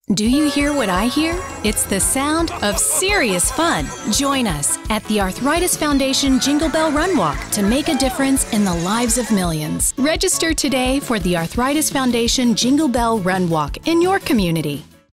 Do you hear what I hear? It's the sound of serious fun. Join us at the Arthritis Foundation Jingle Bell Run Walk to make a difference in the lives of millions. Register today for the Arthritis Foundation Jingle Bell Run Walk in your community.